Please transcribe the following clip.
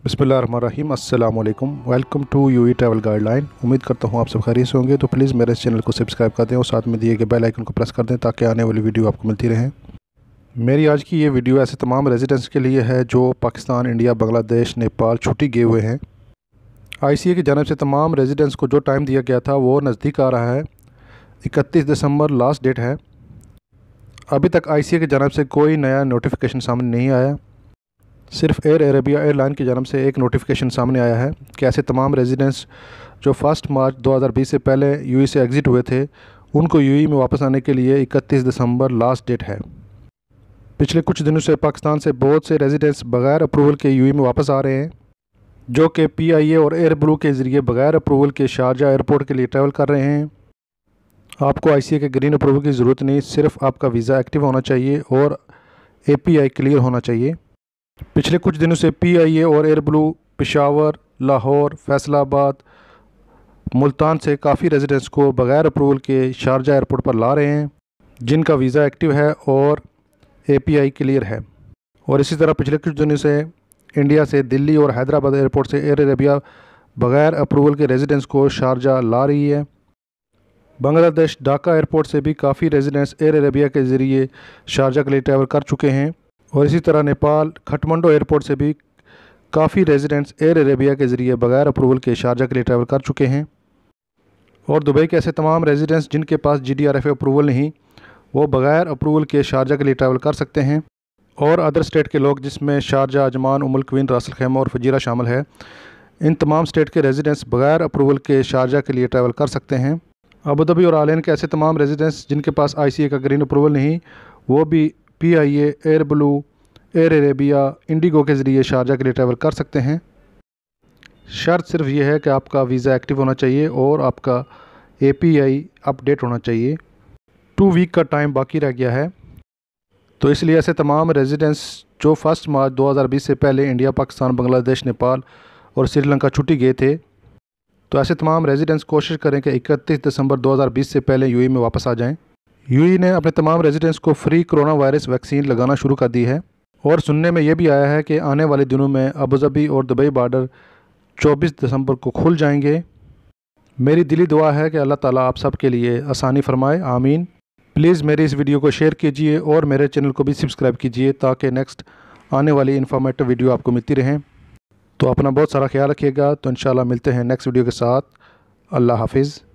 बिस्मिल्लाहिर्रहमानिर्रहीम अस्सलाम वालेकुम। Welcome to UAE travel guideline. उम्मीद करता हूँ आप सब खैरियत से होंगे। तो प्लीज़ मेरे इस चैनल को सब्सक्राइब कर दें और साथ में दिए गए बेल आइकन को प्रेस कर दें ताकि आने वाली वीडियो आपको मिलती रहें। मेरी आज की ये वीडियो ऐसे तमाम रेजिडेंट्स के लिए है जो पाकिस्तान, इंडिया, बांग्लादेश, नेपाल छुट्टी गए हुए हैं। ICA की जानिब से तमाम रेजिडेंट्स को जो टाइम दिया गया था वो नज़दीक आ रहा है। 31 दिसंबर लास्ट डेट है। अभी तक ICA की जानिब से कोई नया नोटिफिकेशन सामने नहीं आया। सिर्फ एयर अरेबिया एयरलाइन की जानिब से एक नोटिफिकेशन सामने आया है कि ऐसे तमाम रेजिडेंट्स जो 1 मार्च 2020 से पहले UAE से एग्ज़िट हुए थे उनको UAE में वापस आने के लिए 31 दिसंबर लास्ट डेट है। पिछले कुछ दिनों से पाकिस्तान से बहुत से रेजिडेंट्स बग़ैर अप्रूवल के UAE में वापस आ रहे हैं, जो कि PIA और एयर ब्लू के ज़रिए बग़ैर अप्रूवल के शारजा एयरपोर्ट के लिए ट्रैवल कर रहे हैं। आपको ICA के ग्रीन अप्रूवल की ज़रूरत नहीं, सिर्फ आपका वीज़ा एक्टिव होना चाहिए और API क्लियर होना चाहिए। पिछले कुछ दिनों से PIA और एयर ब्लू पेशावर, लाहौर, फैसलाबाद, मुल्तान से काफ़ी रेजिडेंट्स को बग़ैर अप्रूवल के शारजा एयरपोर्ट पर ला रहे हैं, जिनका वीज़ा एक्टिव है और API क्लियर है। और इसी तरह पिछले कुछ दिनों से इंडिया से दिल्ली और हैदराबाद एयरपोर्ट से एयर अरेबिया बग़ैर अप्रूवल के रेजिडेंट्स को शारजा ला रही है। बांग्लादेश ढाका एयरपोर्ट से भी काफ़ी रेजिडेंट्स एयर अरेबिया के ज़रिए शारजा के लिए ट्रैवल कर चुके हैं। और इसी तरह नेपाल काठमांडू एयरपोर्ट से भी काफ़ी रेजिडेंट्स एयर अरेबिया के ज़रिए बग़ैर अप्रूवल के शारजा के लिए ट्रैवल कर चुके हैं। और दुबई के ऐसे तमाम रेजिडेंट्स जिनके पास gdrfa अप्रूवल नहीं, वो बग़ैर अप्रूवल के शारजा के लिए ट्रैवल कर सकते हैं। और अदर स्टेट के लोग जिसमें शारजा, अजमान, उमुल क्वीन, रास अल खैमा और फजीरा शामिल है, इन तमाम स्टेट के रेजिडेंट्स बग़ैर अप्रूवल के शारजा के लिए ट्रैवल कर सकते हैं। अबू धाबी और आलैन के ऐसे तमाम रेजिडेंट्स जिनके पास ICA का ग्रीन अप्रूवल नहीं, वो भी PIA, air blue, air Arabia, IndiGo के ज़रिए शारजा के लिए ट्रैवल कर सकते हैं। शर्त सिर्फ ये है कि आपका वीज़ा एक्टिव होना चाहिए और आपका API अपडेट होना चाहिए। 2 वीक का टाइम बाकी रह गया है, तो इसलिए ऐसे तमाम रेजिडेंट्स जो 1 मार्च 2020 से पहले इंडिया, पाकिस्तान, बांग्लादेश, नेपाल और श्रीलंका छुट्टी गए थे, तो ऐसे तमाम रेजिडेंट्स कोशिश करें कि 31 दिसंबर 2020 से पहले UAE में वापस आ जाएं। UAE ने अपने तमाम रेजिडेंट्स को फ्री कोरोना वायरस वैक्सीन लगाना शुरू कर दी है। और सुनने में ये भी आया है कि आने वाले दिनों में अबू धाबी और दुबई बॉर्डर 24 दिसंबर को खुल जाएंगे। मेरी दिली दुआ है कि अल्लाह ताला आप सब के लिए आसानी फरमाए, आमीन। प्लीज़ मेरी इस वीडियो को शेयर कीजिए और मेरे चैनल को भी सब्सक्राइब कीजिए ताकि नेक्स्ट आने वाली इन्फॉर्मेटिव वीडियो आपको मिलती रहें। तो अपना बहुत सारा ख्याल रखिएगा। तो इंशाल्लाह मिलते हैं नेक्स्ट वीडियो के साथ। अल्लाह हाफिज़।